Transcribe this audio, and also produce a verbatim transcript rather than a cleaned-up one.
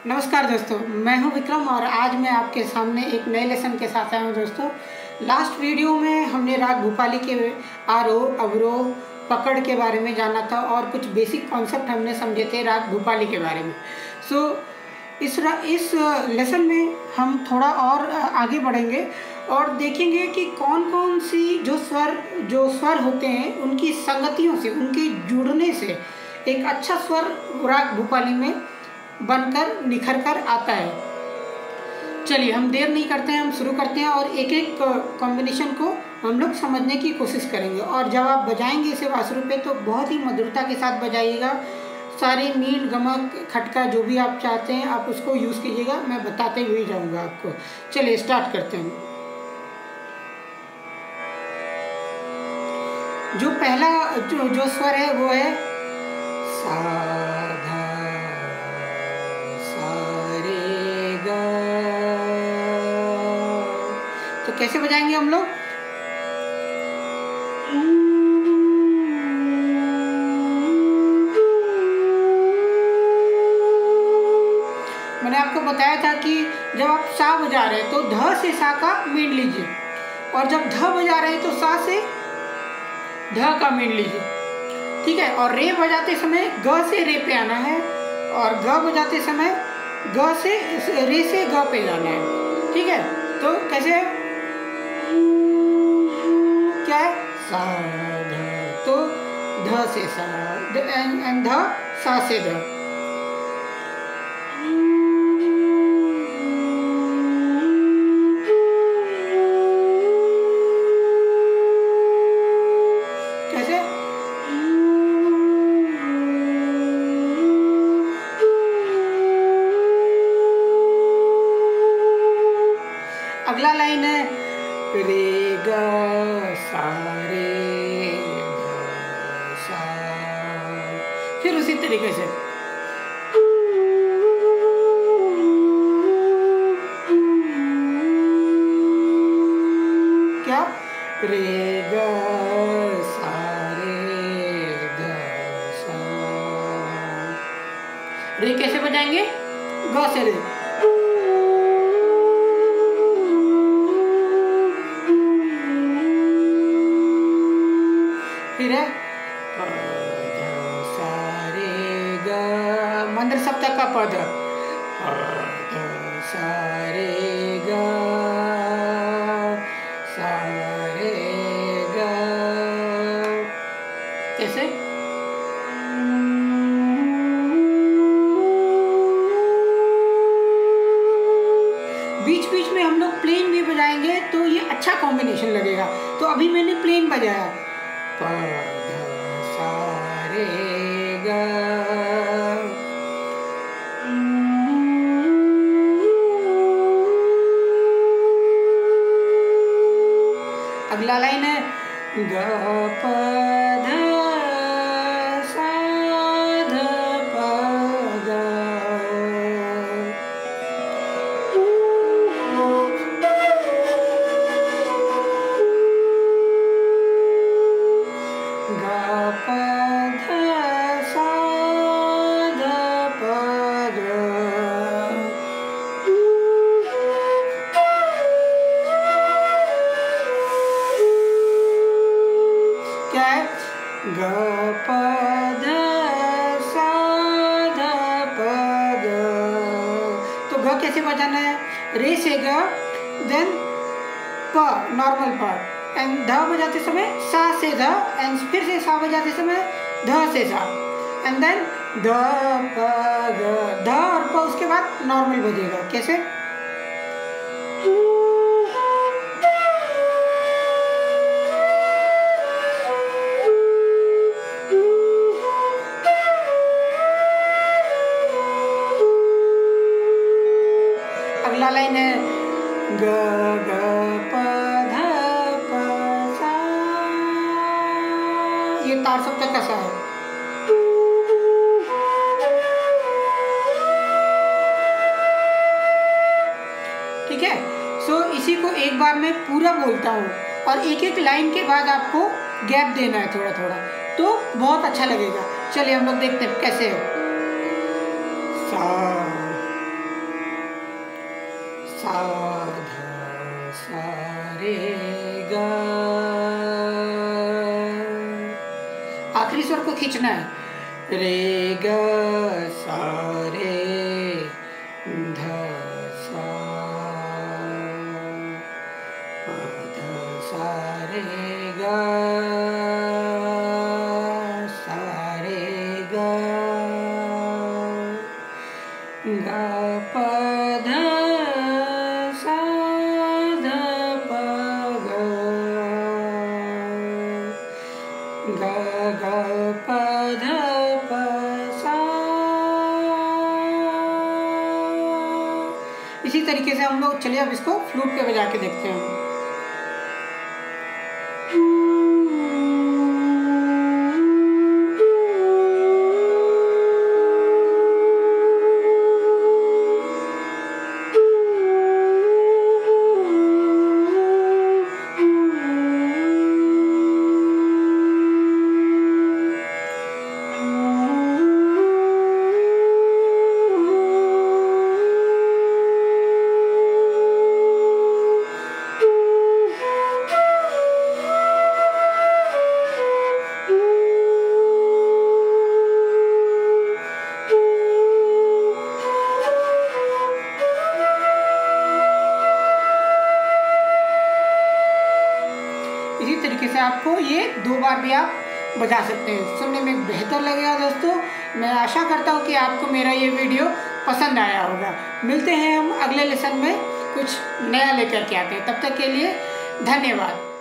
नमस्कार दोस्तों, मैं हूं विक्रम और आज मैं आपके सामने एक नए लेसन के साथ आया हूं। दोस्तों, लास्ट वीडियो में हमने राग भूपाली के आरोह अवरोह पकड़ के बारे में जाना था और कुछ बेसिक कॉन्सेप्ट हमने समझे थे राग भूपाली के बारे में। सो so, इस इस लेसन में हम थोड़ा और आगे बढ़ेंगे और देखेंगे कि कौन कौन सी जो स्वर जो स्वर होते हैं उनकी संगतियों से, उनके जुड़ने से एक अच्छा स्वर राग भूपाली में बनकर निखर कर आता है। चलिए हम देर नहीं करते हैं, हम शुरू करते हैं और एक एक कॉम्बिनेशन को हम लोग समझने की कोशिश करेंगे। और जब आप बजाएंगे इसे बांसुरी पे तो बहुत ही मधुरता के साथ बजाइएगा। सारे मीट गमक खटका जो भी आप चाहते हैं आप उसको यूज़ कीजिएगा, मैं बताते हुए जाऊंगा आपको। चलिए स्टार्ट करते हैं। जो पहला जो, जो स्वर है वो है सा धा सा रे गा। तो कैसे बजाएंगे हम लोग? मैंने आपको बताया था कि जब आप सा बजा रहे हैं तो ध से सा का मीन लीजिए और जब ध बजा रहे हैं तो सा से ध का मीन लीजिए, ठीक है। और रे बजाते समय ग से रे पे आना है और ग बजाते समय ग से रे से ग पे जाना है, ठीक है। तो कैसे क्या है? सा ध, तो ध से सा एंड ध सा से ध। अगला लाइन है रे ग सा रे ग सा, फिर उसी तरीके से क्या रे ग सा रे ग सा। रे कैसे बजाएंगे? ग से रे। फिर है प ध सा रे ग, मंद्र सप्तक का पद प ध सा रे ग सा रे ग। कैसे? बीच बीच में हम लोग प्लेन भी बजाएंगे तो ये अच्छा कॉम्बिनेशन लगेगा। तो अभी मैंने प्लेन बजाया प ध सा रे ग। अगला लाइन है ग प ध सा ध प ग। ग प ध सा ध प ग। क्या है? ग प ध सा ध प ग। तो ग कैसे बजाना है? रे से ग, देन प नॉर्मल प एंड ध बजाते समय सा से ध एंड फिर से सा बजाते समय ध से सा एंड देन ध प ग। ध और प उसके बाद नॉर्मल बजेगा। कैसे? अगला लाइन है ग ग प ध प सा। ये तार सप्तक का सा है, ठीक है। सो इसी को एक बार मैं पूरा बोलता हूँ और एक एक लाइन के बाद आपको गैप देना है थोड़ा थोड़ा, तो बहुत अच्छा लगेगा। चलिए हम लोग देखते हैं कैसे है। सा सा धा सा रे गा। आखिरी स्वर को खींचना है। रे ग सा रे ध सा प ध सा रे गा सा रे गा गा प ध सा ध प ग ग ग प ध प सा। इसी तरीके से हम लोग, चलिए अब इसको फ्लूट पे बजा के देखते हैं। इसी तरीके से आपको ये दो बार भी आप बजा सकते हैं, सुनने में बेहतर लगेगा दोस्तों। मैं आशा करता हूँ कि आपको मेरा ये वीडियो पसंद आया होगा। मिलते हैं हम अगले लेसन में, कुछ नया लेकर के आते हैं। तब तक के लिए धन्यवाद।